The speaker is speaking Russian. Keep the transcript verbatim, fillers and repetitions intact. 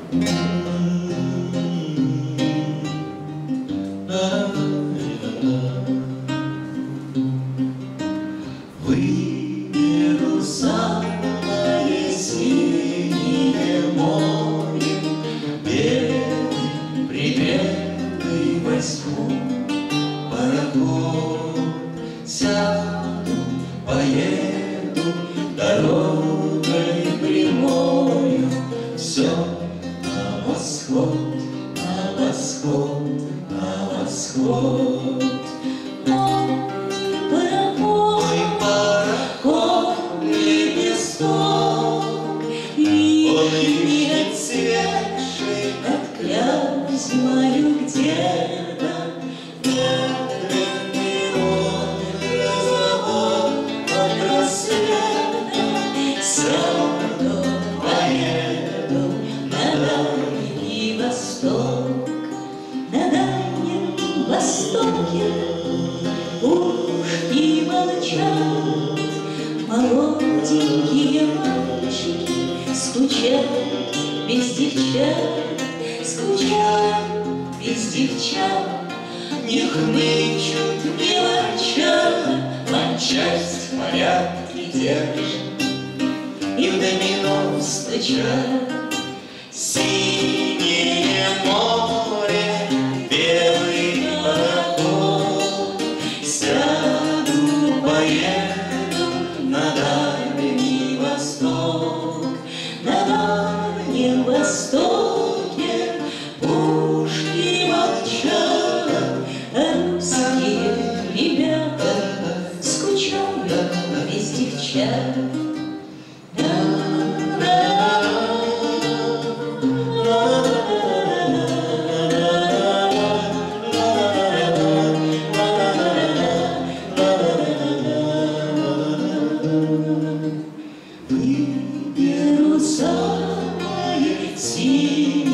Выберу самое синее море, белый, приметный возьму пароход, сяду, поеду дорогой прямою, все на восход, на восход, на восход. Зимою где-то медленный он разговор от рассвета. Сяду, поеду на Дальний Восток. На Дальнем Востоке пушки молчат, молоденькие мальчики скучают без девчат. Скучают без девчат, Не хнычут, не ворчат, матчасть в порядке держат и в домино стучат. Синее море, белый пароход, сяду, поеду на Дальний Восток. на Дальнем Востоке пушки молчат, русские ребята скучают без девчат. Выберу самое синее